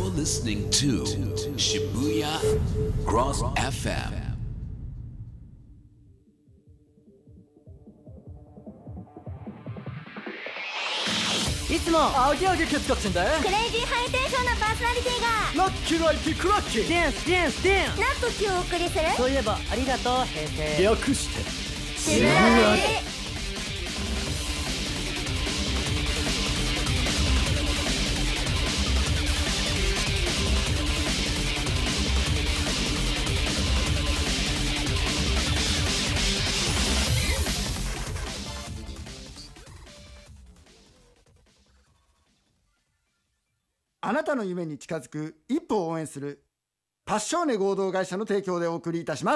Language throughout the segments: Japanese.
listening to Shibuya Cross FM. いつもアゲアゲケツカツんでクレイジーハイテンションなパーソナリティがラッキーライキークラッキーデンスデンスデンスナップキをお送りする。 そういえばありがとう平成略して渋谷であなたの夢に近づく一歩を応援するパッショーネ合同会社の提供でお送りいたします。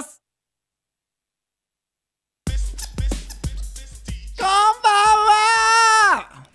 こんばんは。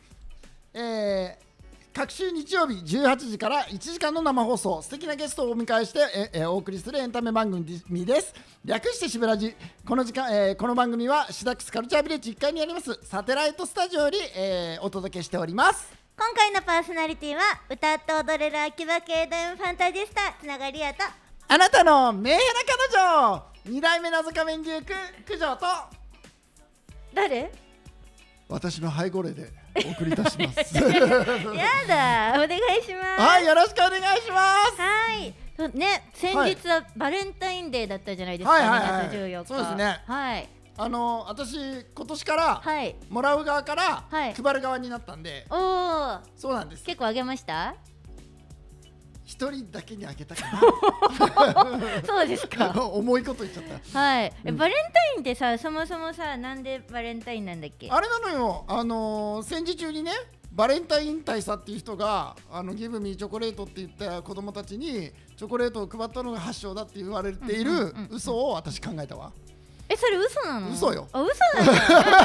各週日曜日18時から1時間の生放送、素敵なゲストをお迎えしてお送りするエンタメ番組です。略してしぶらじ。この時間、この番組はシダックスカルチャービレッジ1階にありますサテライトスタジオより、お届けしております。 今回のパーソナリティは歌って踊れる秋葉系ドファンタジスタつながりやとあなたのメンヘラ彼女2代目謎仮面デューク九条と誰？ 私の背後霊でお送りいたしますやだ、お願いします。 はい、よろしくお願いします。 はいね、先日はバレンタインデーだったじゃないですか、 はいはいはい、 2月14日。 そうですね。 はい。 私今年から、 はい、 もらう側から、 はい、 配る側になったんで。 おお、 そうなんです。 結構あげました？ 一人だけにあげたかなそうですか重いこと言っちゃった。 はい、バレンタインってさ、そもそもさ、なんでバレンタインなんだっけ？ あれなのよ、戦時中にね、バレンタイン大佐っていう人がギブミーチョコレートって言った子供たちにチョコレートを配ったのが発祥だって言われている嘘を私考えたわ。 それ嘘なの？ 嘘よ。 あ、嘘なの？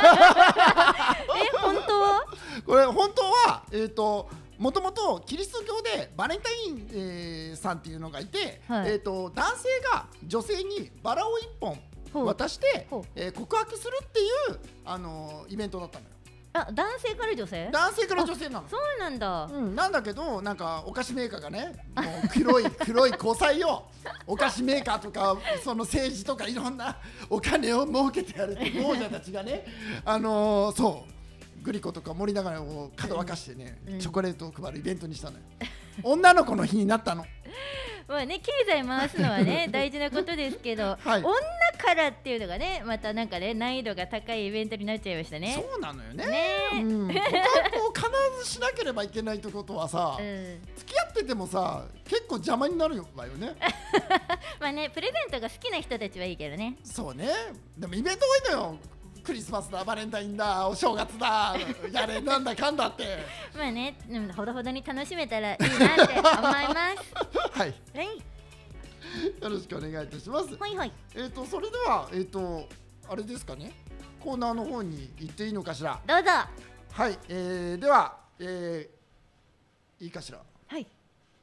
本当は？ これ本当はもともとキリスト教でバレンタイン、さんっていうのがいて、 はい、 男性が女性にバラを1本渡して、告白するっていうイベントだったのよ。 あ、男性から女性？ 男性から女性なの。 そうなんだ。 なんだけど、なんかお菓子メーカーがね、もう黒い交際よお菓子メーカーとかその政治とかいろんなお金を儲けてやるって亡者たちがね、そうグリコとか森永をかどわかしてね、チョコレートを配るイベントにしたのよ。女の子の日になったの。 まあね、経済回すのはね大事なことですけど、 はい、 女からっていうのがね、またなんかね、難易度が高いイベントになっちゃいましたね。 そうなのよね。 ね告白を必ずしなければいけないってことはさ、付き合っててもさ、結構邪魔になるわよねまあね、プレゼントが好きな人たちはいいけどね。 そうね。でもイベント多いのよ。クリスマスだ、バレンタインだ、お正月だ、やれなんだかんだってまあね、ほどほどに楽しめたらいいなって思いますはい、 はい、 よろしくお願いいたします。 はいはい。 それではあれですかね、コーナーの方に行っていいのかしら。 どうぞ。 はい、では、いいかしら。 はい。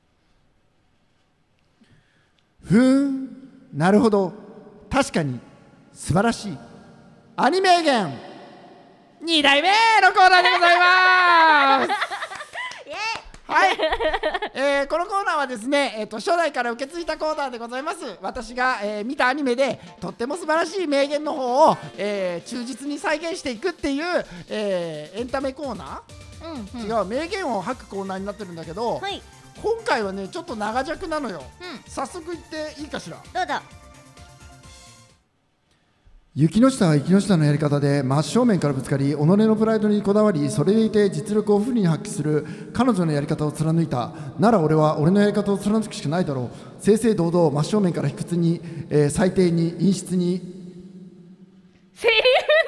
なるほど、確かに素晴らしいアニメ源2代目のコーナーでございますはい、このコーナーはですね、初代から受け継いだコーナーでございます。私が、見たアニメでとっても素晴らしい名言の方を、忠実に再現していくっていう、エンタメコーナー、違う名言を吐くコーナーになってるんだけど、今回はねちょっと長尺なのよ。早速言っていいかしら。 どうぞ。 雪の下は雪の下のやり方で真正面からぶつかり、己のプライドにこだわり、それでいて実力をフルに発揮する彼女のやり方を貫いたなら、俺は俺のやり方を貫くしかないだろう。正々堂々真正面から卑屈に、最低に陰湿に。 セリフ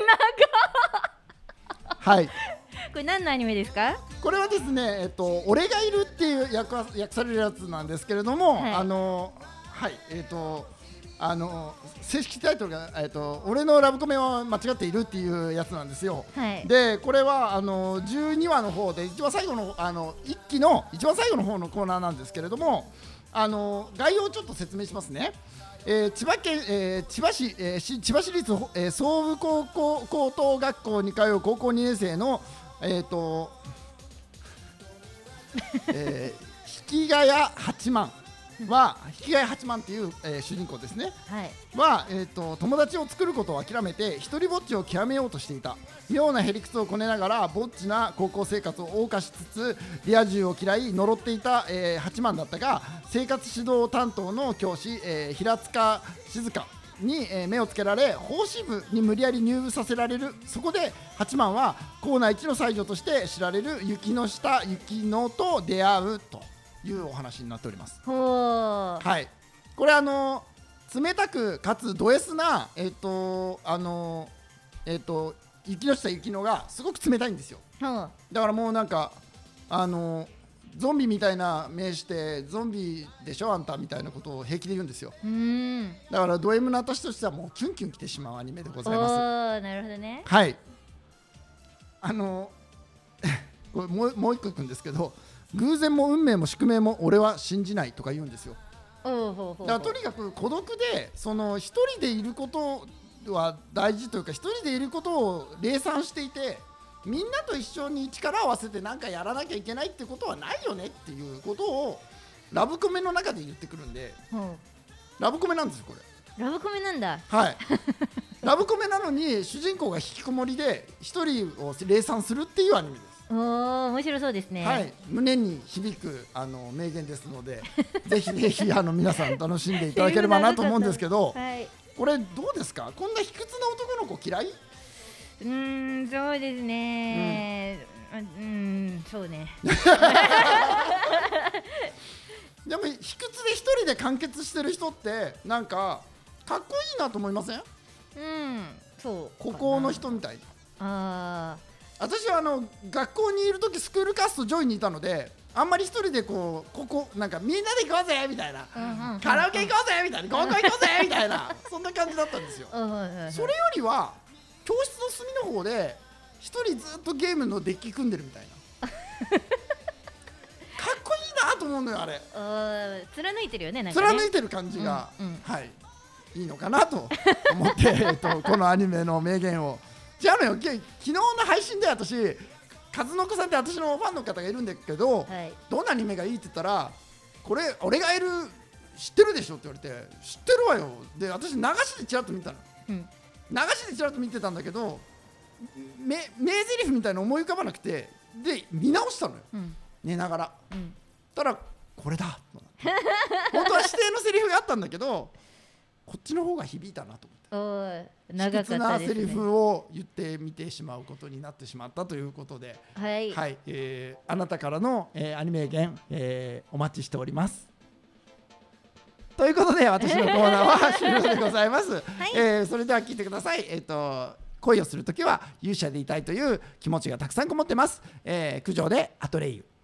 長はい、 これ何のアニメですか？ これはですね、俺がいるっていう訳されるやつなんですけれども、正式タイトルが、俺のラブコメは間違っているっていうやつなんですよ。でこれは12話の方で一番最後の1期の一番最後の方のコーナーなんですけれども、概要をちょっと説明しますね。千葉市、千葉市立、総武高等学校に通う高校2年生の引谷八幡は引谷八幡っていう、主人公ですね、は、友達を作ることを諦めて一人ぼっちを極めようとしていた。妙なへりくつをこねながらぼっちな高校生活を謳歌しつつリア充を嫌い呪っていた、八幡だったが、生活指導担当の教師、平塚静香に、目をつけられ法師部に無理やり入部させられる。そこで八幡は校内一の才女として知られる雪の下雪乃と出会うというお話になっております。はい、これ冷たくかつド S な雪の下雪乃がすごく冷たいんですよ。だからもうなんかゾンビみたいな名してゾンビでしょあんたみたいなことを平気で言うんですよ。だからド M な私としてはもうキュンキュンきてしまうアニメでございます。 なるほどね。 はい。これもう一個いくんですけど、偶然も運命も宿命も俺は信じないとか言うんですよ。だからとにかく孤独でその一人でいることは大事というか、一人でいることを礼賛していて、みんなと一緒に力を合わせて何かやらなきゃいけないってことはないよねっていうことをラブコメの中で言ってくるんで、ラブコメなんですよこれ。 ラブコメなんだ。 はい。ラブコメなのに主人公が引きこもりで一人を礼賛するっていうアニメです。 面白そうですね。 はい、胸に響く名言ですのでぜひぜひ皆さん楽しんでいただければなと思うんですけど、これどうですか、こんな卑屈な男の子嫌い？ そうですね。そうね。 でも卑屈で一人で完結してる人ってなんかかっこいいなと思いません？ そう。 孤高の人みたいな。私は学校にいる時スクールカーストジョイにいたので、あんまり一人でこうなんかみんなで行こうぜみたいな、カラオケ行こうぜみたいな、合コン行こうぜみたいなそんな感じだったんですよ。それよりは教室の隅の方で一人ずっとゲームのデッキ組んでるみたいなかっこいいなと思うのよあれ。 貫いてるよね、なんかね。 貫いてる感じが、いいのかなと思ってこのアニメの名言を。違うのよ、昨日の配信で私数の子さんって私のファンの方がいるんだけど、どんなアニメがいいって言ったら、これ俺がいる知ってるでしょって言われて、知ってるわよ。で私流しでチラッと見たの、流しでチラッと見てたんだけど、名台詞みたいなの思い浮かばなくて、で見直したのよ、寝ながら。たらこれだ本当は指定のセリフがあったんだけど、こっちの方が響いたなと思って、 長かったですね。 なセリフを言ってみてしまうことになってしまったということで、あなたからの、アニメ言、お待ちしておりますということで、私のコーナーは終了でございます。それでは聞いてください。恋をするときは勇者でいたいという気持ちがたくさんこもってます。九条でアトレイユ。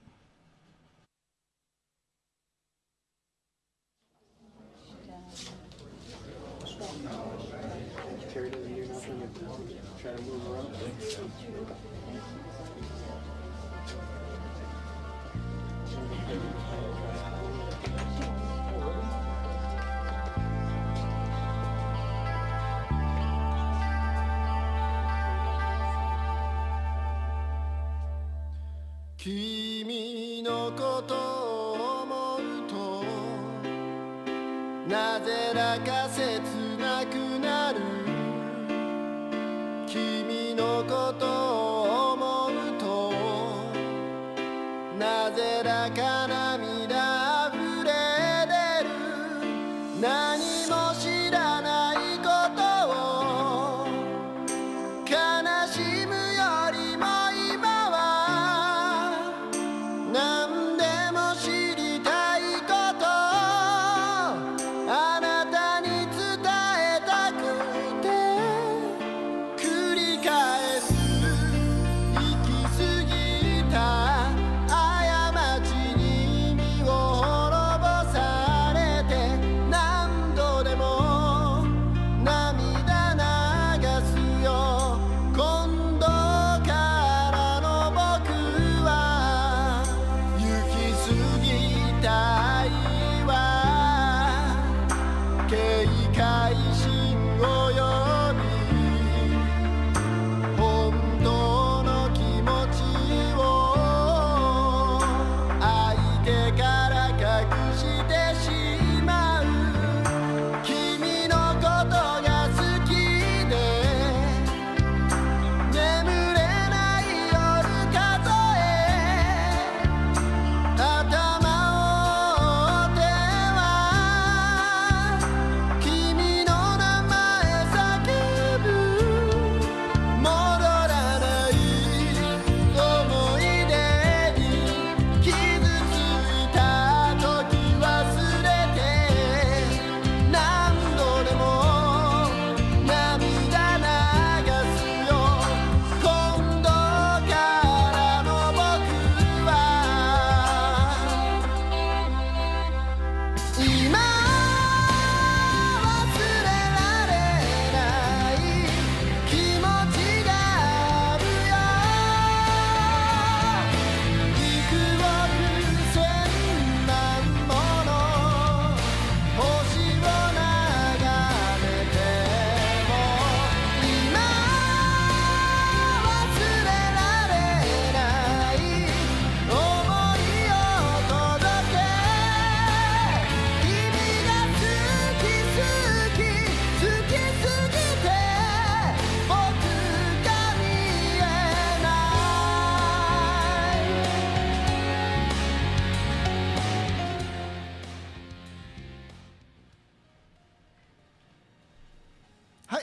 君のことを思うとなぜだか切なくなる。君のことを思うとなぜだか涙あふれ出る。何も知らないことを悲しむよりも今は何でも知りたいことあなたに伝えたくて繰り返す。行き過ぎた過ちに身を滅ぼされて何度でも涙流すよ。今度からの僕は行き過ぎたいわ。警戒心を呼び本当の気持ちを相手から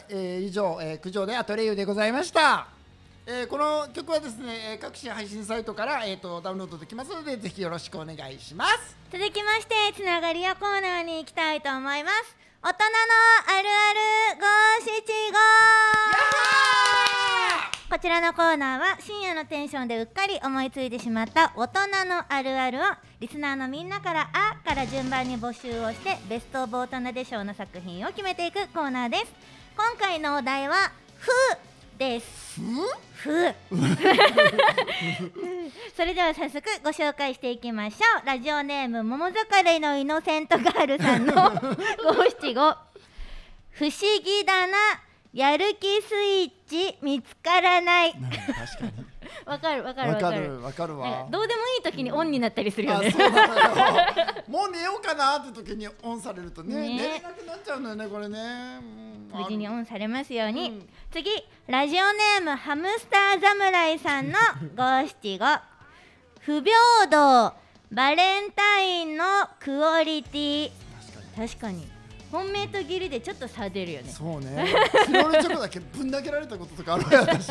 以上、九条でアトレイユでございました。この曲はですね、各種配信サイトから、ダウンロードできますので、ぜひよろしくお願いします。 続きましてつながりやコーナーに行きたいと思います。大人のあるある575。こちらのコーナーは深夜のテンションでうっかり思いついてしまった大人のあるあるをリスナーのみんなからあから順番に募集をしてベストオブ大人で賞の作品を決めていくコーナーです。今回のお題はふです。ふそれでは早速ご紹介していきましょう。ラジオネーム桃盛りのイノセントガールさんの575。不思議だな、やる気スイッチ見つからない。 確かにわかるわわ。 どうでもいい時にオンになったりするよね。 そうなのよ。もう寝ようかなって時にオンされるとね、寝れなくなっちゃうんだよね、これね。 無事にオンされますように。次、ラジオネームハムスター侍さんの575。不平等、バレンタインのクオリティ。確かに本命と義理でちょっと差出るよね。 そうね。チロルチョコだけぶん投げられたこととかあるよ、私。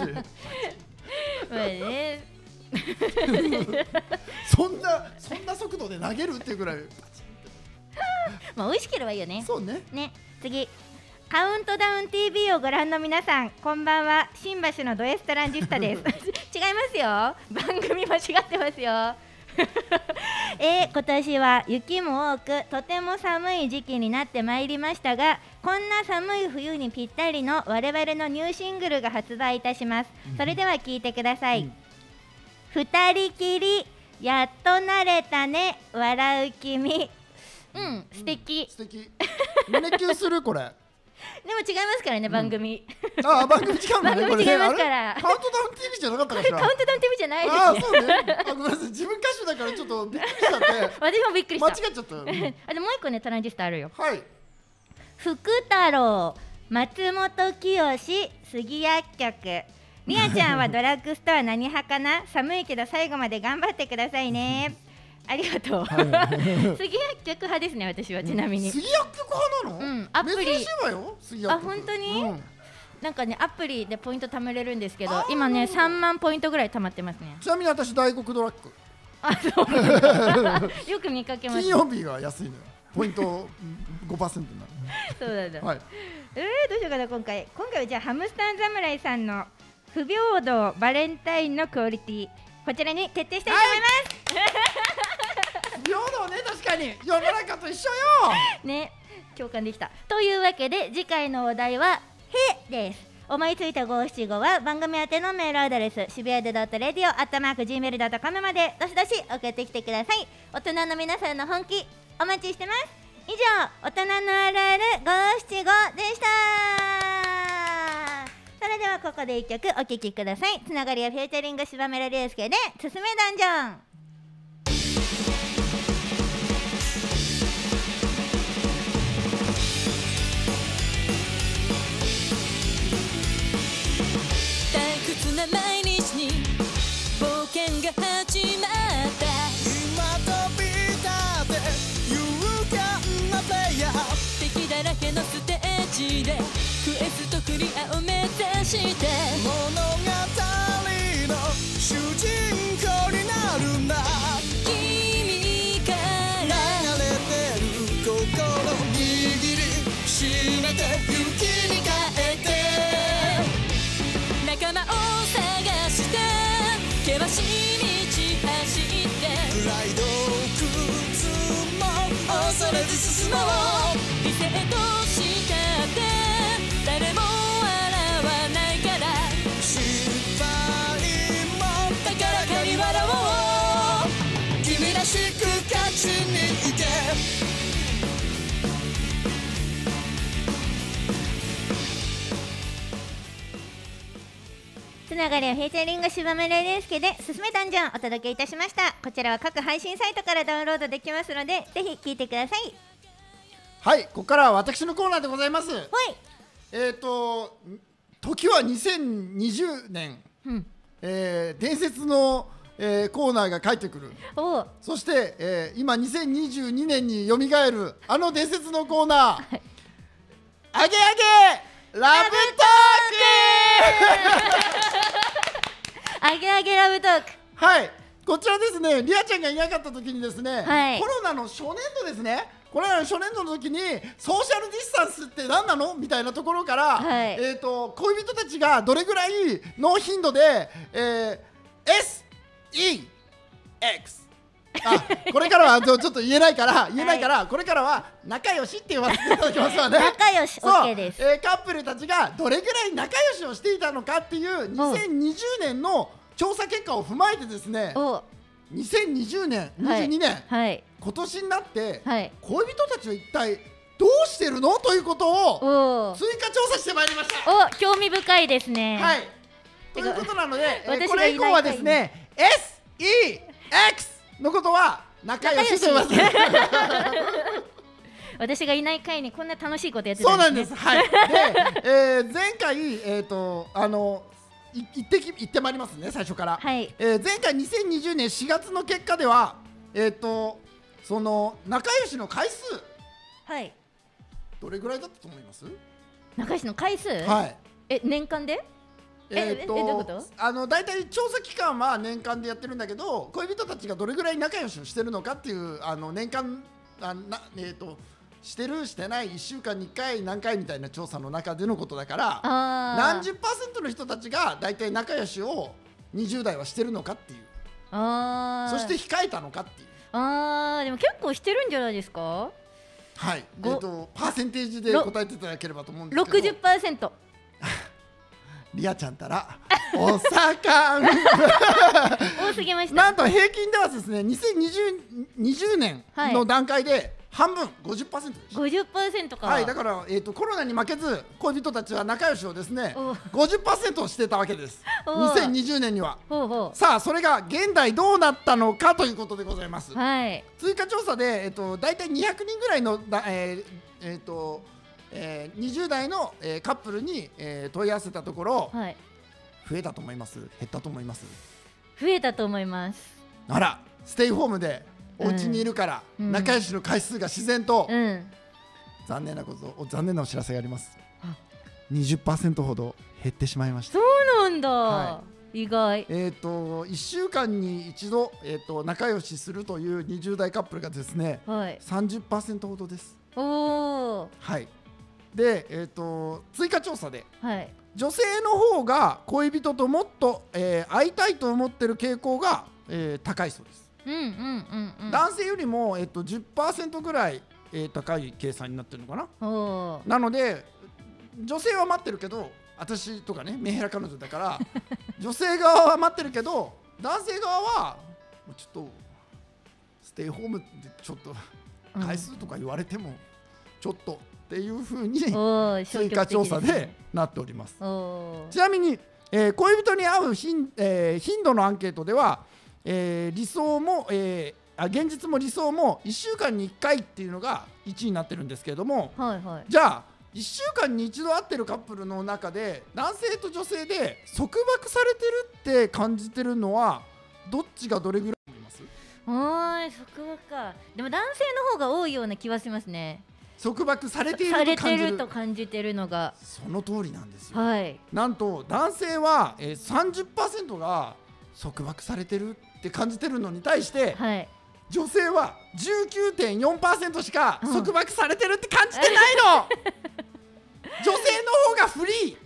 そんな速度で投げるっていうぐらい。 まあ美味しければいいよね。 そうね。 ね、次、カウントダウン TV をご覧の皆さん、こんばんは。新橋のドエストランジスタです。違いますよ。番組間違ってますよ。今年は雪も多くとても寒い時期になってまいりましたが、こんな寒い冬にぴったりの我々のニューシングルが発売いたします。それでは聴いてください。二人きりやっと慣れたね、笑う君。素敵。 素敵。胸キュンするこれ。 でも違いますからね、番組。 番組違うんだね。 番組違いますから。 カウントダウン TV じゃなかったかしら。 カウントダウン TV じゃないです。 そうね。ごめんなさい、自分歌手だからちょっとびっくりしちゃって。 私もびっくりした。 間違っちゃった。 でもう一個ね、トランジスタあるよ。 はい。 福太郎、松本清、杉薬局。りあちゃんはドラッグストア何派かな。寒いけど最後まで頑張ってくださいね。ありがとう。杉薬局派ですね、私は。ちなみに杉薬局派なの？ アプリ。 珍しいわよ、杉薬局。 本当に？なんかね、アプリでポイント貯めれるんですけど、今ね3万ポイントぐらい貯まってますね。 ちなみに私大黒ドラッグ。 そうよく見かけます。 金曜日が安いのよ。ポイント 5% になる。 そうだはい。 どうしようかな。今回はじゃあハムスター侍さんの不平等バレンタインのクオリティ、こちらに決定したいと思います。 不平等ね、確かに世の中と一緒よ。 ね、共感できた。というわけで次回のお題はへです。思いついた575は番組宛てのメールアドレス、渋谷で.radio@gmail.com までどしどし送ってきてください。大人の皆さんの本気お待ちしてます。以上、大人のあるある575でした。それではここで一曲お聴きください。つながりやフィーチャリング柴村隆介で「すすめダンジョン」。 退屈な毎日に冒険が始まった。 今飛び立て勇敢なプレイヤー、 敵だらけのステージでクエストクリアを目指して物語の主人公になるんだ。 君から流れてる心握りしめて勇気に変えて、 仲間を探して険しい道走ってプライド靴も恐れず進もう。 理性としたって誰も笑わないから、 失敗も高らかに笑おう。 君らしく勝ちに行け。 つながりはフィーチャリング柴村隆介で「すすめダンジョン」お届けいたしました。こちらは各配信サイトからダウンロードできますので、ぜひ聞いてください。 はい、ここからは私のコーナーでございます。 はい。 時は2020年、伝説の、コーナーが帰ってくる。そして、今2022年によみがえるあの伝説のコーナー、あげあげラブトークあげあげラブトーク。 はい、こちらですね、リアちゃんがいなかった時にですね、 はいコロナの初年度ですね、コロナの初年度の時にソーシャルディスタンスって何なのみたいなところから、 はい、 恋人たちがどれぐらいの頻度で、SEX これからはちょっと言えないから、これからは仲良しって言わせていただきますわね。 仲良し OK です。 カップルたちがどれぐらい仲良しをしていたのかっていう2020年の調査結果を踏まえてですね、2020年、22年、 はい、 今年になって、 はい、 恋人たちは一体どうしてるのということを追加調査してまいりました。 興味深いですね。 はい、ということなので、これ以降はですね SEX のことは仲良しと言います。 私がいない回にこんな楽しいことやってたんですね。 そうなんです。はい。で、前回行ってまいりますね、最初から。 はい。 前回2020年4月の結果ではその仲良しの回数、 はい、 どれぐらいだったと思います？ 仲良しの回数？ はい。 年間で？どういうこと？ だいたい調査期間は年間でやってるんだけど、恋人たちがどれぐらい仲良しをしてるのかっていう年間してるしてない1週間に1回何回みたいな調査の中でのことだから、何十%の人たちがだいたい仲良しを20代はしてるのかっていう、そして控えたのかっていう。 でも結構してるんじゃないですか？ はい。パーセンテージで答えていただければと思うんですけど、 60%。 リアちゃんたらお盛ん多すぎました。 なんと平均ではですね、2020年の段階で半分 50% でした。 50% か。 はい、だから、コロナに負けず恋人たちは仲良しをですね 50% をしてたわけです。2020年には。さあ、それが現代どうなったのかということでございます。 はい、 追加調査で、だいたい200人ぐらいの20代の、カップルに、問い合わせたところ、 はい、 増えたと思います？減ったと思います？ 増えたと思います。 あら、ステイホームでお家にいるから、仲良しの回数が自然と、残念なお知らせがあります。20% ほど減ってしまいました。 そうなんだ、 はい、 意外。 1週間に一度、仲良しするという20代カップルがですね、 はい、 30% ほどです。 はい。 で、追加調査で、 はい、 女性の方が恋人ともっと、会いたいと思ってる傾向が、高いそうです。男性よりも、10% ぐらい、高い計算になってるのかな。なので女性は待ってるけど、私とかね、メンヘラ彼女だから女性側は待ってるけど、男性側はちょっとステイホームでちょっと回数とか言われてもちょっとっていう風に追加調査でなっております。ちなみに、恋人に会う頻度のアンケートでは、理想も、現実も理想も1週間に1回っていうのが1位になってるんですけれども、じゃあ1週間に1度会ってるカップルの中で男性と女性で束縛されてるって感じてるのはどっちがどれぐらい思います？ 束縛か。でも男性の方が多いような気はしますね。 束縛されていると感じるのがその通りなんですよ。はい、なんと男性は、30% が束縛されてるって感じてるのに対して、はい、女性は 19.4% しか束縛されてるって感じてないの女性の方がフリ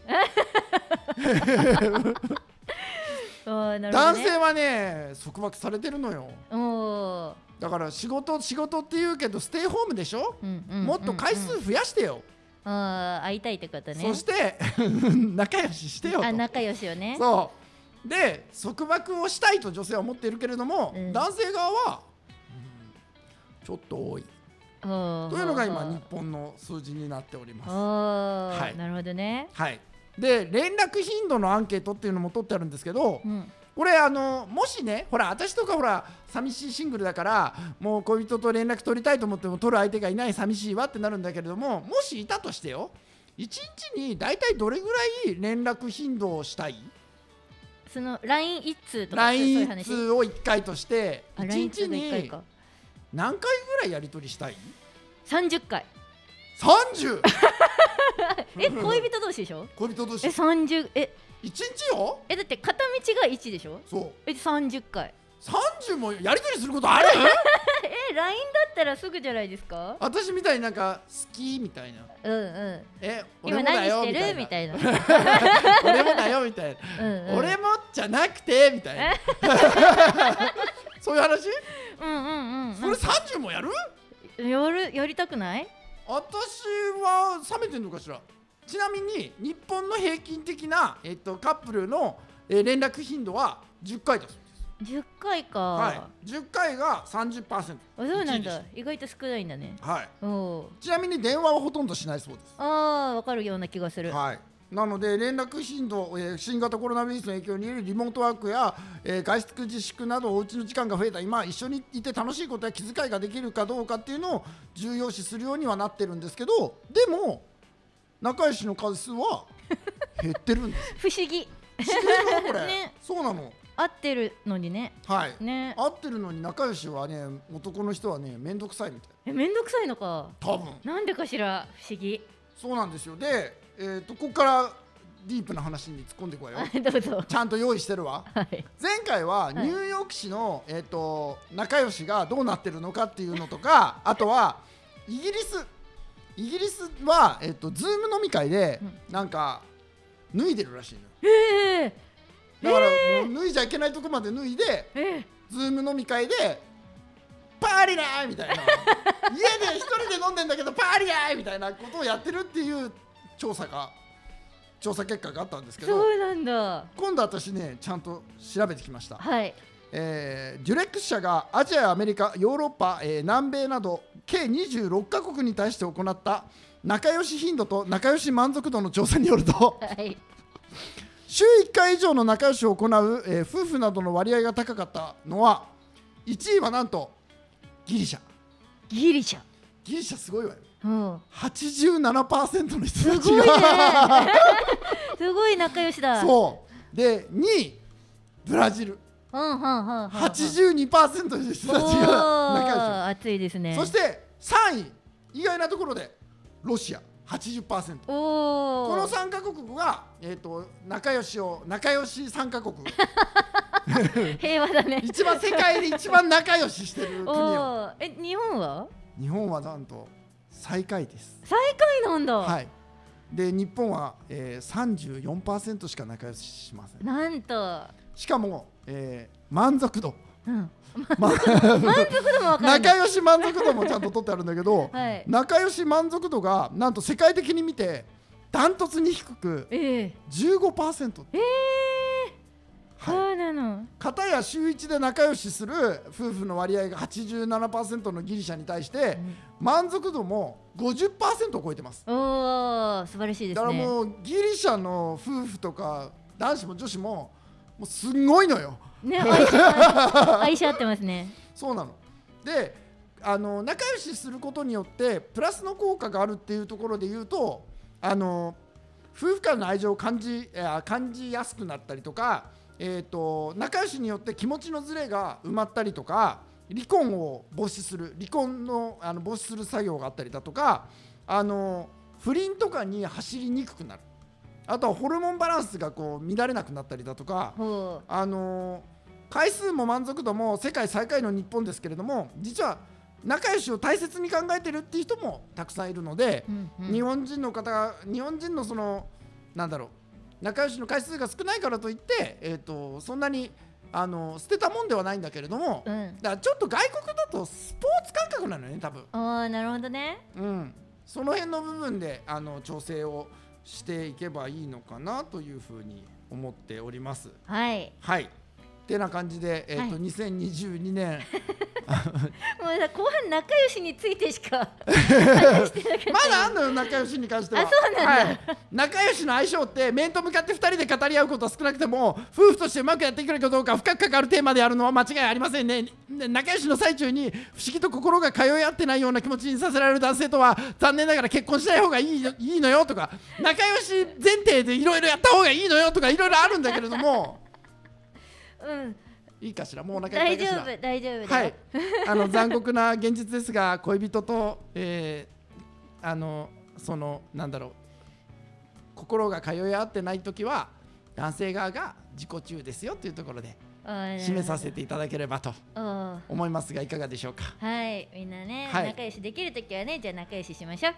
ー男性はね、束縛されてるのよ。だから仕事って言うけどステイホームでしょ、もっと回数増やしてよ。 会いたいってことね。 そして仲良ししてよと。 仲良しよね。 そうで、束縛をしたいと女性は思っているけれども、男性側は、ちょっと多いというのが今日本の数字になっております。 はい、なるほどね。 はい。で、連絡頻度のアンケートっていうのも取ってあるんですけど、これもしね、ほら私とかほら寂しいシングルだからもう恋人と連絡取りたいと思っても取る相手がいない、寂しいわってなるんだけれども、もしいたとしてよ、1日に大体どれぐらい連絡頻度をしたい？ その LINE1 通とか LINE1 通を1回として1日に何回ぐらいやり取りしたい？ 30回。 30 恋人同士でしょ。 恋人同士。 30 一日よ。 だって片道が1でしょ。 そう。 30回。 30もやり取りすることある？ LINE だったらすぐじゃないですか。 私みたいになんか好きみたいな。 今何してるみたいな。 俺もだよみたいな。俺もじゃなくてみたいな。そういう話？それ30もやる？ やりたくない？ 私は冷めてんのかしら。ちなみに日本の平均的なカップルの連絡頻度は10回だそうです。 10回か。 はい。10回が 30%。 そうなんだ。意外と少ないんだね。 はい。ちなみに電話はほとんどしないそうです。 わかるような気がする。 はい。なので連絡頻度、新型コロナウイルスの影響によるリモートワークや、外出自粛などおうちの時間が増えた今、一緒にいて楽しいことや気遣いができるかどうかっていうのを重要視するようにはなってるんですけど、でも仲良しの数数は減ってるんです。 不思議。 不思議だよこれ。ね、そうなの。 合ってるのにね。 はい。ね。合ってるのに仲良しはね、男の人はね、面倒くさいみたい。 面倒くさいのか。 多分。 なんでかしら、不思議。 そうなんですよ。で、ここからディープな話に突っ込んでいくわよ。 どうぞ。 ちゃんと用意してるわ。はい、前回はニューヨーク市の仲良しがどうなってるのかっていうのとか、あとはイギリスはズーム飲み会でなんか脱いでるらしいの。だから脱いじゃいけないとこまで脱いで、ズーム飲み会でパーリーだーみたいな、家で一人で飲んでんだけどパーリーだーみたいなことをやってるっていう調査結果があったんですけど、 そうなんだ。 今度私ねちゃんと調べてきました。 はい。 デュレックス社がアジアやアメリカ、ヨーロッパ、南米など計26カ国に対して行った仲良し頻度と仲良し満足度の調査によると、はい、週1回以上の仲良しを行う、夫婦などの割合が高かったのは1位はなんとギリシャ。 ギリシャすごいわよ。87% の人たちがすごいね。すごい仲良しだ。 そうで2位ブラジル。82% の人たちが仲良し。 熱いですね。 そして3位、意外なところでロシア 80%。この3カ国が仲良し3カ国。 平和だね。 世界で一番仲良ししてる国よ。 日本は？ 日本はなんと最下位です。 最下位なんだ。 はい。で日本は、34% しか仲良ししません。 なんと。 しかも、満足度。 満足度も分かる。 仲良し満足度もちゃんと取ってあるんだけど、はい、仲良し満足度がなんと世界的に見てダントツに低く、15%。 そうなの。 片や週1で仲良しする夫婦の割合が 87% のギリシャに対して、満足度も 50% を超えてます。 おー、素晴らしいですね。 だからもうギリシャの夫婦とか男子も女子ももうすごいのよ。 ね、愛し合ってますね。 そうなの。で、仲良しすることによってプラスの効果があるっていうところで言うと、夫婦間の愛情を感じやすくなったりとか、仲良しによって気持ちのズレが埋まったりとか、離婚の防止する作業があったりだとか、不倫とかに走りにくくなる。あとはホルモンバランスがこう乱れなくなったりだとか、回数も満足度も世界最下位の日本ですけれども、実は仲良しを大切に考えてるっていう人もたくさんいるので、日本人のそのなんだろう、仲良しの回数が少ないからといって、そんなに捨てたもんではないんだけれども、だからちょっと外国だとスポーツ感覚なのよね、多分。 なるほどね。 その辺の部分で調整をしていけばいいのかなというふうに思っております。 はい。 はい。ってな感じで、2022年もう後半仲良しについてしかまだあんのよ、仲良しに関しては。 そうなんだ。 仲良しの相性って面と向かって2人で語り合うことは少なくても、夫婦としてうまくやっていけるかどうか深く関わるテーマであるのは間違いありませんね。仲良しの最中に不思議と心が通い合ってないような気持ちにさせられる男性とは残念ながら結婚しない方がいいのよとか、仲良し前提でいろいろやった方がいいのよとかいろいろあるんだけれどもいいかしら、もうお腹いっぱいかしら。 大丈夫。 はい。残酷な現実ですが、恋人となんだろう、 心が通い合ってないときは男性側が自己中ですよというところで締めさせていただければと思いますが、いかがでしょうか。 はい、みんなね、 はい、 仲良しできるときはね、じゃあ仲良ししましょう。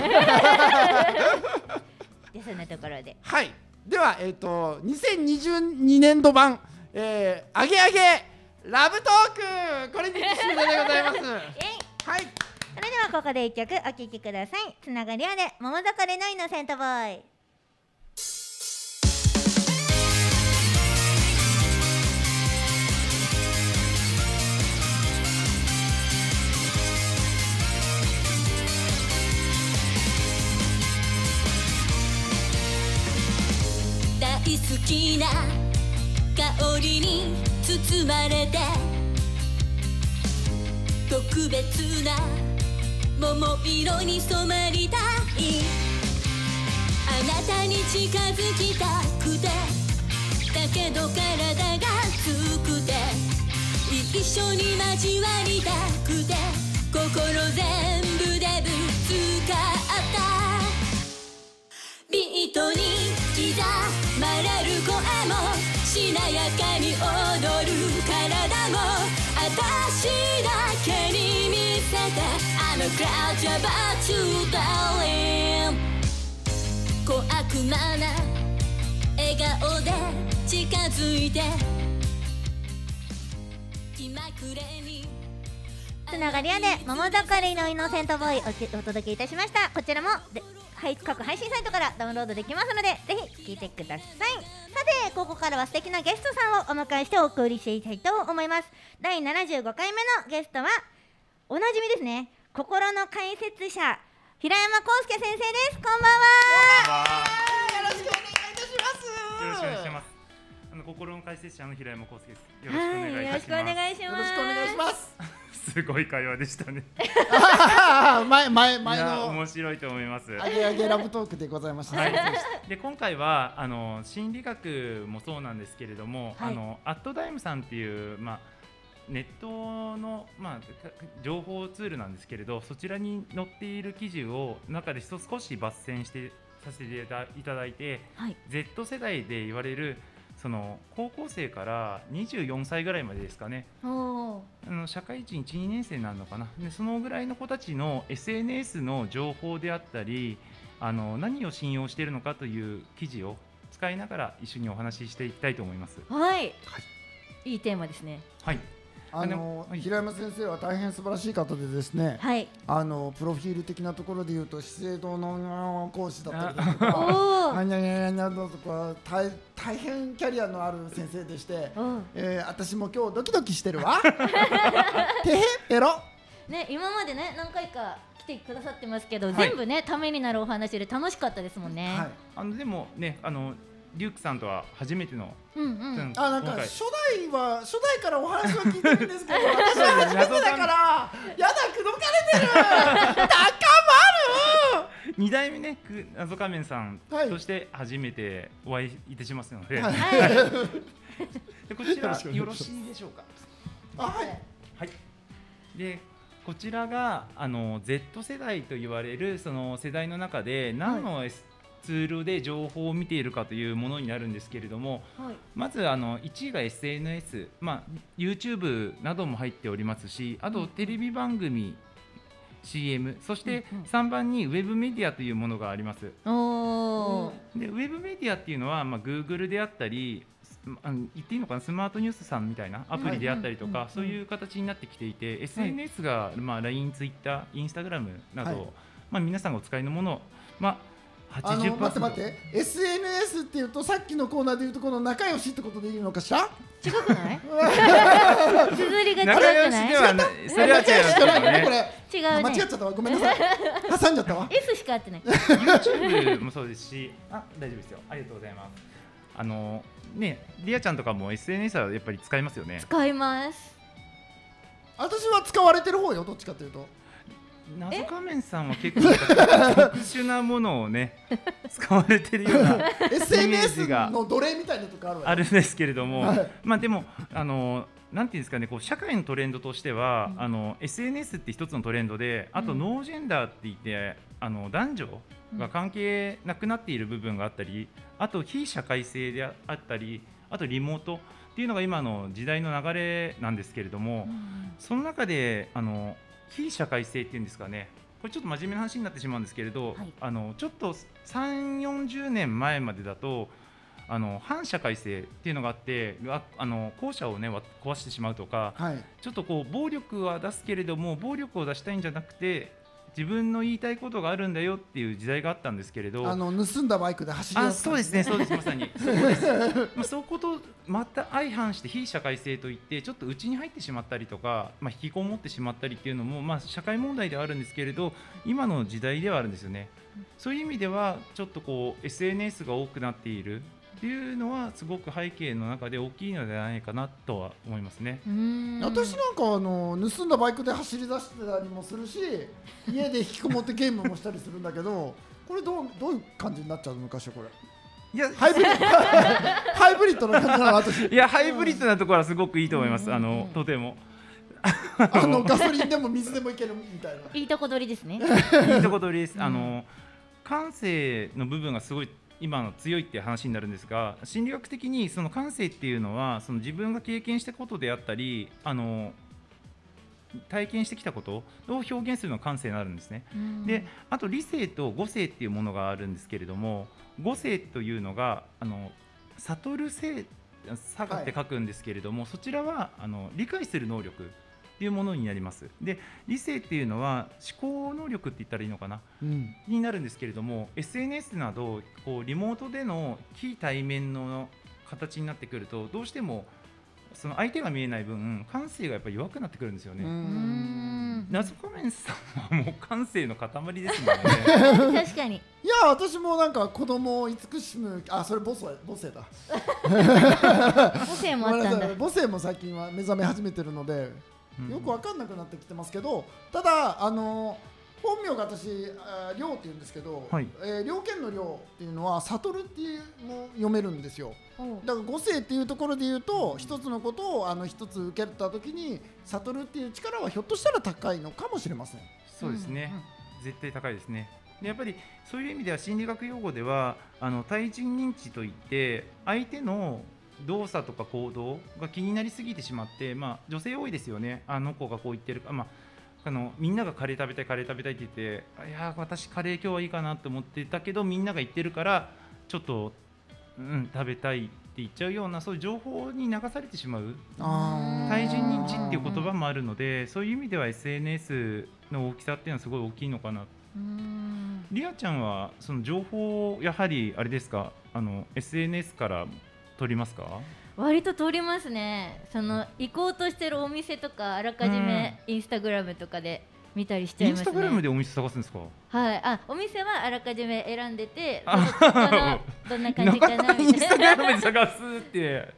で、そんなところで。はい、 では、2022年度版、あげあげラブトーク、これにて終了でございます。はい。 それではここで一曲お聴きください。つながりあで桃坂れのイノセントボーイ。 大好きな香りに包まれて、特別な桃色に染まりたい。あなたに近づきたくて、だけど体が熱くて、一緒に交わりたくて、心全部でぶつかった。ビートに刻まれる声も、しなやかに踊る体も、私だけに見せて、I'm a cloud about you darling。 小悪魔な笑顔で近づいて、気まぐれにつながり屋で桃坂れのイノセントボーイお届けいたしました。こちらも各配信サイトからダウンロードできますので、ぜひ聞いてください。さて、ここからは素敵なゲストさんをお迎えしてお送りしていきたいと思います。第75回目のゲストはおなじみですね、心の解説者平山康介先生です。こんばんは。 よろしくお願いいたします。 よろしくお願いします。心の解説者の平山康介です。よろしくお願いいたします。 よろしくお願いします。 よろしくお願いします。 すごい会話でしたね。 前の面白いと思います。 あげあげラブトークでございました。 はい、で今回は心理学もそうなんですけれども、はい、アットダイムさんっていう、ネットの、情報ツールなんですけれど、そちらに載っている記事を中で少し抜粋してさせていただいて、はい、Z 世代で言われるその高校生から24歳ぐらいまでですかね、社会人 1,2 年生になるのかな。でそのぐらいの子たちの SNS の情報であったり、何を信用しているのかという記事を使いながら一緒にお話ししていきたいと思います。 はい、はい、いいテーマですね。 はい、 平山先生は大変素晴らしい方でですね、はい、プロフィール的なところでいうと資生堂の講師だったりとか大変キャリアのある先生でして、私も今日ドキドキしてるわ。てへペロね、今までね何回か来てくださってますけど、はい、全部ねためになるお話で楽しかったですもんね。 はい、でもねリュウクさんとは初めての、 なんか初代からお話は聞いてるんですけど、私は初めてだからやだ、口説かれてる。高まる。 2代目ね、謎仮面さんとして初めてお会いいたしますので、はい、でこちらよろしいでしょうか。 はい、 はい、でこちらがZ 世代と言われるその世代の中で何の、ツールで情報を見ているかというものになるんですけれども、はい、まず1位が SNS、YouTube なども入っておりますし、あとテレビ番組、CM、そして3番にウェブメディアというものがあります。でウェブメディアっていうのは、Google であったり、言っていいのかな、スマートニュースさんみたいなアプリであったりとか、そういう形になってきていて、SNS が、LINE、Twitter、Instagram など、皆さんがお使いのものを、80%。 待って SNS っていうとさっきのコーナーでいうとこの仲良しってことでいいのかしら。 違くない綴りが違くない。 仲良しではない。それは違うね。 これ違うね。間違っちゃったわ、ごめんなさい。挟んじゃったわ。 S しか合ってない。 YouTube もそうですし、大丈夫ですよ、ありがとうございます。ね、リアちゃんとかも SNS はやっぱり使いますよね。 使います。 私は使われてる方よ、どっちかというと。 謎仮面さんは結構特殊なものをね使われてるようなイメージがの奴隷みたいなとこあるわよ。 あるんですけれども、でもなんていうんですかね、こう社会のトレンドとしては、SNS って一つのトレンドで、あとノージェンダーって言って、男女が関係なくなっている部分があったり、あと非社会性であったり、あとリモートっていうのが今の時代の流れなんですけれども、その中で非社会性っていうんですかね、これちょっと真面目な話になってしまうんですけれど、ちょっと3、40年前までだと反社会性っていうのがあって、校舎をね壊してしまうとか、ちょっとこう暴力は出すけれども暴力を出したいんじゃなくて自分の言いたいことがあるんだよっていう時代があったんですけれど、 盗んだバイクで走り出す、 そうですね、そうです、まさにそうですそういうことまた相反して非社会性といってちょっと内に入ってしまったりとか、引きこもってしまったりっていうのも、社会問題ではあるんですけれど、今の時代ではあるんですよね。そういう意味ではちょっとこう SNS が多くなっているっていうのはすごく背景の中で大きいのではないかなとは思いますね。 私なんか盗んだバイクで走り出してたりもするし、家で引きこもってゲームもしたりするんだけど、これどういう感じになっちゃうのかしら。これいやハイブリッドな感じなの私。いやハイブリッドなところはすごくいいと思います。とてもガソリンでも水でもいけるみたいな。 いいとこ取りですね。 いいとこ取りです。感性の部分がすごい今の強いっていう話になるんですが、心理学的にその感性っていうのはその自分が経験したことであったり体験してきたことを表現するのが感性になるんですね。であと理性と悟性っていうものがあるんですけれども、悟性というのが悟る性差がって書くんですけれども、そちらは理解する能力っていうものになります。で理性っていうのは思考能力って言ったらいいのかな、になるんですけれども、 SNS などこうリモートでの非対面の形になってくるとどうしてもその相手が見えない分感性がやっぱり弱くなってくるんですよね。謎仮面さんはもう感性の塊ですもんね。 確かに。 いや私もなんか子供を慈しむ、それ母性だ。 母性もあったんだ。 母性も最近は目覚め始めてるのでよく分かんなくなってきてますけど、ただ本名が私亮って言うんですけど、亮剣の亮っていうのは悟るっていうも読めるんですよ。だから悟性っていうところで言うと、一つのことを一つ受けた時に悟るっていう力はひょっとしたら高いのかもしれません。 そうですね、絶対高いですね。でやっぱりそういう意味では心理学用語では対人認知といって相手の動作とか行動が気になりすぎてしまって、女性多いですよね。あの子がこう言ってるか、みんながカレー食べたいカレー食べたいって言って、いや私カレー今日はいいかなと思ってたけどみんなが言ってるからちょっと、食べたいって言っちゃうような、そういう情報に流されてしまう対人認知っていう言葉もあるので、そういう意味では SNS の大きさっていうのはすごい大きいのかな。リアちゃんはその情報やはりあれですか、SNS から取りますか？ 割と通りますね。行こうとしてるお店とかあらかじめインスタグラムとかで見たりしちゃいますね。 インスタグラムでお店探すんですか？ はい、お店はあらかじめ選んでて、どんな感じかなみたいな。 インスタグラムで探すって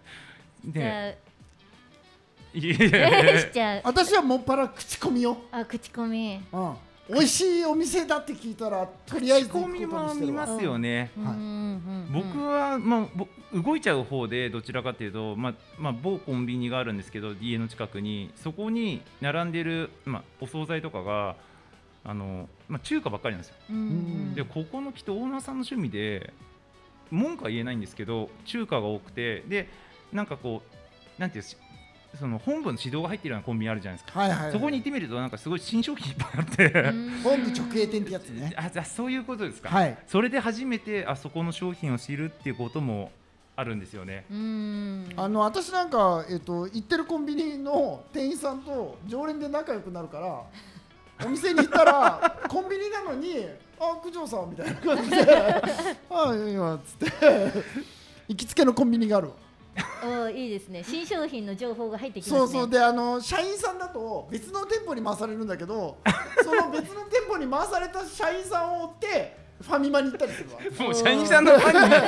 しちゃう。 私はもっぱら口コミよ。 口コミ。 美味しいお店だって聞いたらとりあえず口コミは見ますよね。僕は動いちゃう方でどちらかというと、某コンビニがあるんですけど家の近くに、そこに並んでるお惣菜とかが中華ばっかりなんですよ。でここのきっとオーナーさんの趣味で文句は言えないんですけど中華が多くて、でなんかこうなんていうその本部の指導が入っているようなコンビニあるじゃないですか。そこに行ってみるとなんかすごい新商品いっぱいあって本部直営店ってやつね。 そういうことですか。それで初めてそこの商品を知るっていうこともあるんですよね。 私なんか、行ってるコンビニの店員さんと常連で仲良くなるからお店に行ったらコンビニなのに九条さんみたいな感じで今っつって行きつけのコンビニがある。 いいですね。新商品の情報が入ってきますね。 で社員さんだと別の店舗に回されるんだけどその別の店舗に回された社員さんを追ってファミマに行ったりするわ。 もう社員さんのフ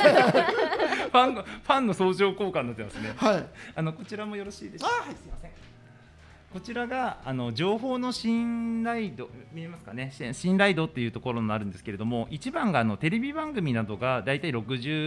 ァンの相乗効果になってますね。こちらもよろしいでしょうか。 すいません。 こちらが情報の信頼度、見えますかね、信頼度っていうところになるんですけれども、一番がテレビ番組などがだいたい60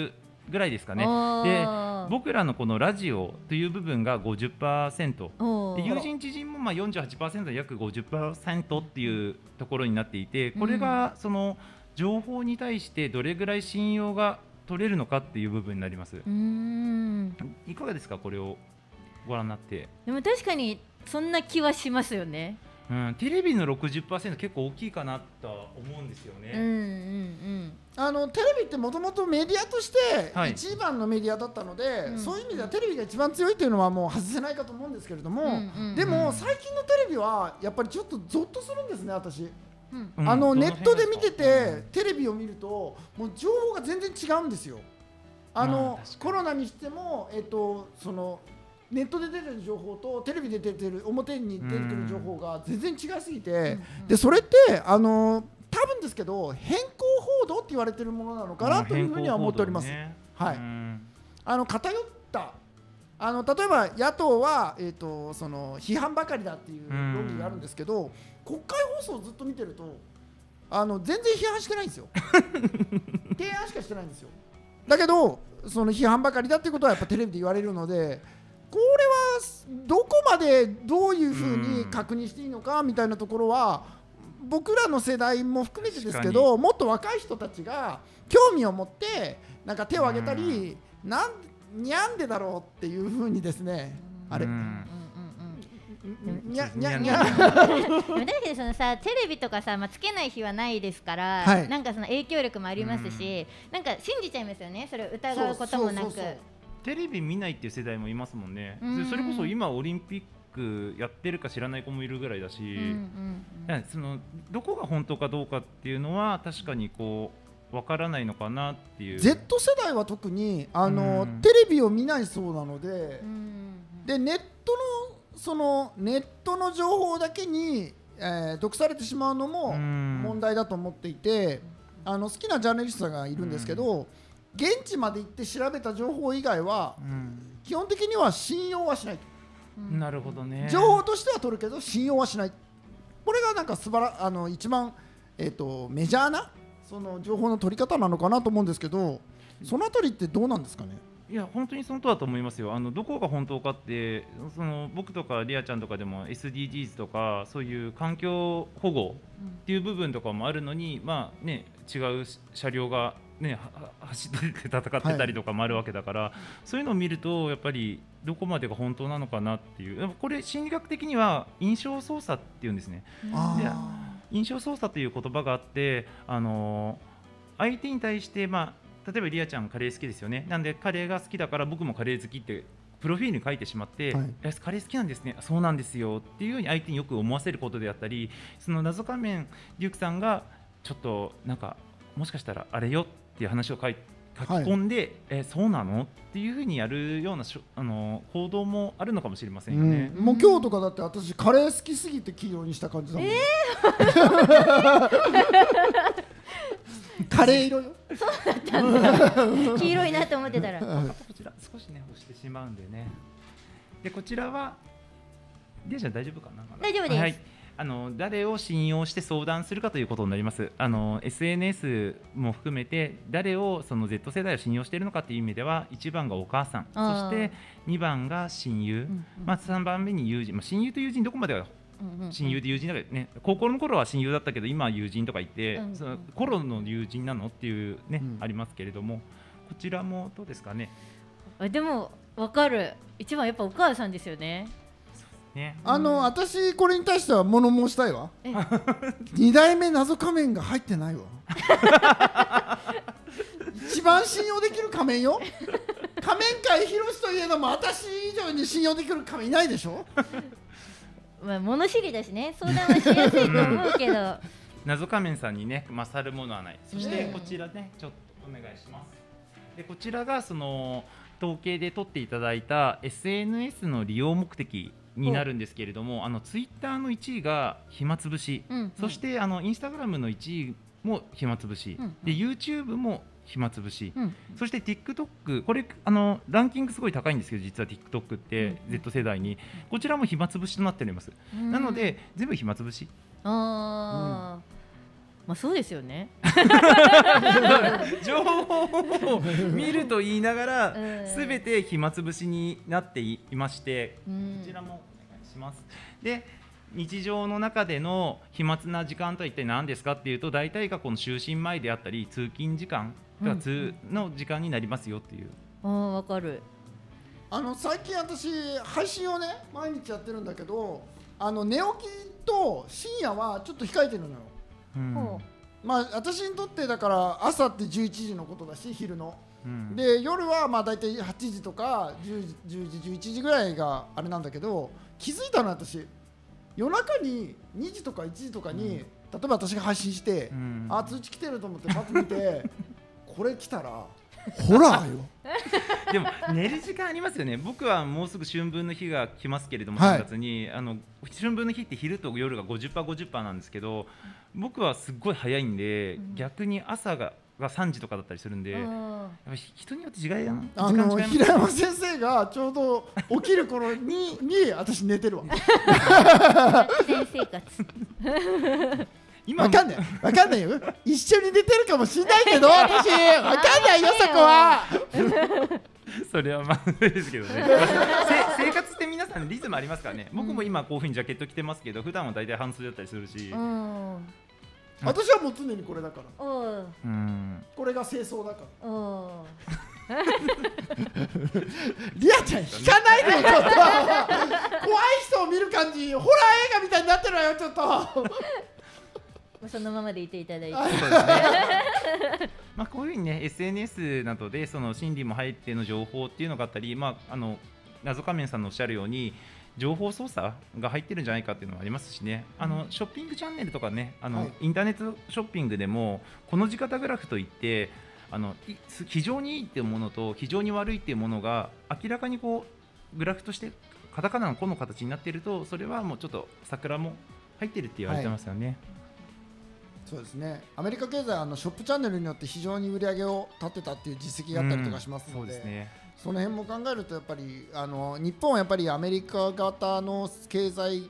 ぐらいですかね。で僕らのこのラジオという部分が 50%、 で友人知人もまあ 48% 約 50% っていうところになっていて、これがその情報に対してどれぐらい信用が取れるのかっていう部分になります。いかがですか、これをご覧になって。 でも確かにそんな気はしますよね。 テレビの 60% 結構大きいかなとは思うんですよね。 テレビってもともとメディアとして一番のメディアだったので、そういう意味ではテレビが一番強いというのはもう外せないかと思うんですけれども、でも最近のテレビはやっぱりちょっとゾッとするんですね、私。ネットで見ててテレビを見るともう情報が全然違うんですよ。コロナにしてもそのネットで出てる情報とテレビで出てる表に出てくる情報が全然違いすぎて、でそれって多分ですけど変更報道って言われてるものなのかなというふうには思っております。はい。偏った例えば野党はその批判ばかりだっていう論議があるんですけど、国会放送をずっと見てると全然批判してないんですよ。提案しかしてないんですよ。だけどその批判ばかりだっていうことはやっぱテレビで言われるので、これはどこまでどういうふうに確認していいのかみたいなところは僕らの世代も含めてですけど、もっと若い人たちが興味を持ってなんか手を挙げたり、にゃんでだろうっていうふうにですね、あれにゃにゃにゃだけどそのさ、テレビとかさ、つけない日はないですから、なんかその影響力もありますし、なんか信じちゃいますよね、それを疑うこともなく。 テレビ見ないっていう世代もいますもんね。それこそ今オリンピックやってるか知らない子もいるぐらいだし、そのどこが本当かどうかっていうのは確かにこうわからないのかなっていう。 Z 世代は特にテレビを見ないそうなので、でネットの情報だけに毒されてしまうのも問題だと思っていて、好きなジャーナリストがいるんですけど、現地まで行って調べた情報以外は基本的には信用はしないと。 なるほどね。 情報としては取るけど信用はしない。これがなんか一番メジャーなその情報の取り方なのかなと思うんですけど、そのあたりってどうなんですかね。 いや本当にそのとだと思いますよ。どこが本当かって、その僕とかリアちゃんとかでも SDGs とかそういう環境保護っていう部分とかもあるのに、まあね、違う車両がね走って戦ってたりとかもあるわけだから、そういうのを見るとやっぱりどこまでが本当なのかなっていう。これ心理学的には印象操作っていうんですね。で印象操作という言葉があって、相手に対して例えばリアちゃんカレー好きですよね。なんでカレーが好きだから僕もカレー好きってプロフィールに書いてしまって、カレー好きなんですね、そうなんですよっていうように相手によく思わせることであったり、その謎仮面デュークさんがちょっとなんかもしかしたらあれよっていう話を書き込んで、そうなのっていうふうにやるような行動もあるのかもしれませんよね。 もう今日とかだって私カレー好きすぎて黄色にした感じだもん。カレー色よ。 そうだったんだ。黄色いなと思ってたら。 こちら少しね押してしまうんでね。でこちらはリアちゃん大丈夫かな。 大丈夫です。 はい。誰を信用して相談するかということになります。SNS も含めて誰をその Z 世代を信用しているのかという意味では、1番がお母さん、そして2番が親友、3番目に友人、親友と友人どこまでは親友で友人だけどね、高校の頃は親友だったけど今は友人とか言って、その頃の友人なのっていうね、ありますけれども、こちらもどうですかね。 でも分かる。一番やっぱお母さんですよね。 私これに対しては物申したいわ。2代目謎仮面が入ってないわ。一番信用できる仮面よ。仮面界広しといえども私以上に信用できる仮面いないでしょ。 物知りだしね、相談はしやすいと思うけど。 謎仮面さんにね勝るものはない。そしてこちらねちょっとお願いします。でこちらがその統計で取っていただいた SNS の利用目的になるんですけれども、ツイッターの1位が暇つぶし、そしてインスタグラムの1位も暇つぶし、で YouTube も暇つぶし、そして TikTok、 これランキングすごい高いんですけど、実は TikTok って Z 世代にこちらも暇つぶしとなっております。なので全部暇つぶし。 まあそうですよね。 情報を見ると言いながらすべて暇つぶしになっていまして、こちらもお願いします。で、日常の中での暇つな時間とは一体何ですかっていうと、大体がこの就寝前であったり通勤時間通の時間になりますよっていう。 わかる。 最近私配信をね毎日やってるんだけど、寝起きと深夜はちょっと控えてるのよ。まあ私にとってだから朝って11時のことだし、昼の、で夜はまあ大体8時とか10時11時ぐらいがあれなんだけど、気づいたの私夜中に2時とか1時とかに、例えば私が配信して、通知来てると思ってパッと見てこれ来たらホラーよ。 でも寝る時間ありますよね。僕はもうすぐ春分の日が来ますけれども、3月に春分の日って昼と夜が 50% なんですけど、僕はすっごい早いんで、逆に朝が3時とかだったりするんで、やっぱり人によって違いやな。 平山先生がちょうど起きる頃に私寝てるわ。 新生活。 わかんないよ。一緒に寝てるかもしれないけど、私わかんないよそこは。 それはまあですけどね。生活って皆さんリズムありますからね。僕も今こういう風にジャケット着てますけど、普段は大体半袖だったりするし。 私はもう常にこれだから。これが清掃だから。リアちゃん引かないでよ、ちょっと。怖い人を見る感じ、ホラー映画みたいになってるわよ、ちょっと。 そのままでいていただいて。 まあこういうふうにね SNS などでその心理も入っての情報っていうのがあったり、謎仮面さんのおっしゃるように情報操作が入ってるんじゃないかっていうのもありますしね。ショッピングチャンネルとかね、インターネットショッピングでもこの字型グラフといって非常にいいっていうものと非常に悪いっていうものが明らかにこうグラフとしてカタカナのこの形になっていると、それはもうちょっと桜も入ってるって言われてますよね。 そうですね。アメリカ経済ショップチャンネルによって非常に売り上げを立てたっていう実績があったりとかしますので、その辺も考えるとやっぱり日本はやっぱりアメリカ型の経済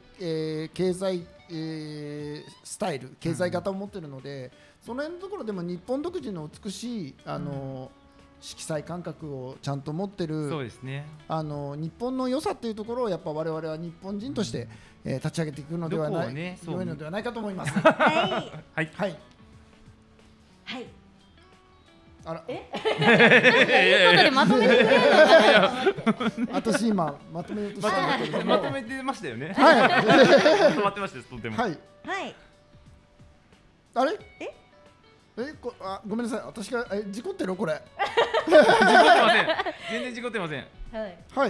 スタイル、経済型を持っているので、その辺のところでも日本独自の美しい色彩感覚をちゃんと持ってる、 そうですね、 日本の良さっていうところをやっぱ我々は日本人として、立ち上げていくのではない、良いのではないかと思います。 はいはいはいはい。 あら、 ということでまとめてくれるのかな。 私今まとめようとしたんだけども、 まとめてましたよね。 はい。 止まってましたとても。 はい。 はい。 あれ？ごめんなさい。私が事故ってるこれ。 事故ってません。全然事故ってません。 はい。 はい。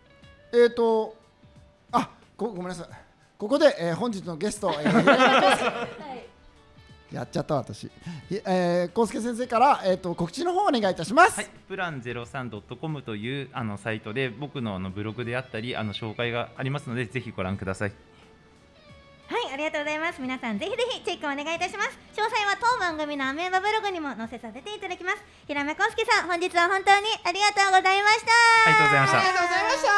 ごめんなさい。ここで、本日のゲスト、やっちゃった私。康介先生から、告知の方をお願いいたします。 はい、プラン03.com というサイトで僕のブログであったり紹介がありますので、ぜひご覧ください。 はい、ありがとうございます。皆さんぜひぜひチェックお願いいたします。詳細は当番組のアメーバブログにも載せさせていただきます。平目康介さん、本日は本当にありがとうございました。 ありがとうございました。 ありがとうございました。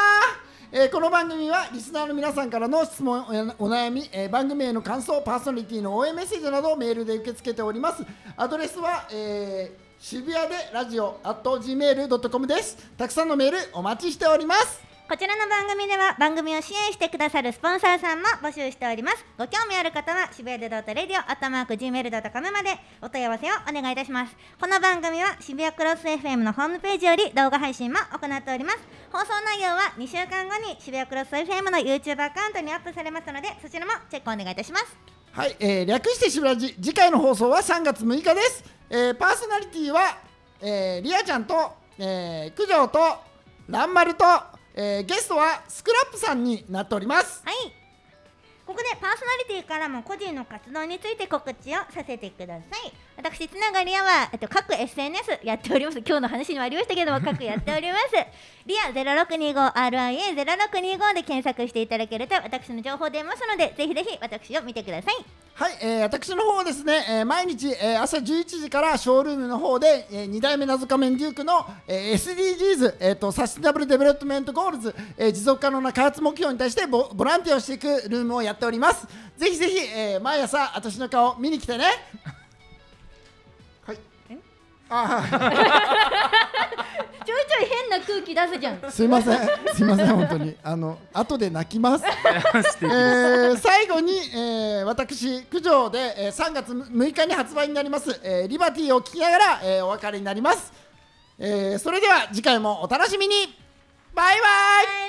この番組はリスナーの皆さんからの質問、お悩み、番組への感想、パーソナリティの応援メッセージなどをメールで受け付けております。アドレスは、渋谷でラジオ@gmail.com です。たくさんのメールお待ちしております。 こちらの番組では番組を支援してくださるスポンサーさんも募集しております。ご興味ある方は渋谷で.radio@gmail.com までお問い合わせをお願いいたします。この番組は渋谷クロス FM のホームページより動画配信も行っております。放送内容は2週間後に渋谷クロス FM の YouTube アカウントにアップされますので、そちらもチェックお願いいたします。 はい、略して渋谷次、次回の放送は3月6日です。パーソナリティは、リアちゃんと、九条と蘭丸とゲストはスクラップさんになっております。 はい、ここでパーソナリティからも個人の活動について告知をさせてください。私つながりやは、各 SNS やっております。今日の話にもありましたけども、各やっております。リア 0625 RIA0625 で検索していただけると私の情報出ますので、ぜひぜひ私を見てください。 はい、私の方はですね、毎日、朝11時からショールームの方で、2代目謎仮面デュークの、SDGs、サステナブルデベロップメントゴールズ、持続可能な開発目標に対してボランティアをしていくルームをやっております。ぜひぜひ、毎朝私の顔見に来てね。 ちょいちょい変な空気出すじゃん。 すいません本当に後で泣きます最後に、私九条で、3月6日に発売になります、リバティを聞きながら、お別れになります、それでは次回もお楽しみに。バイバイ。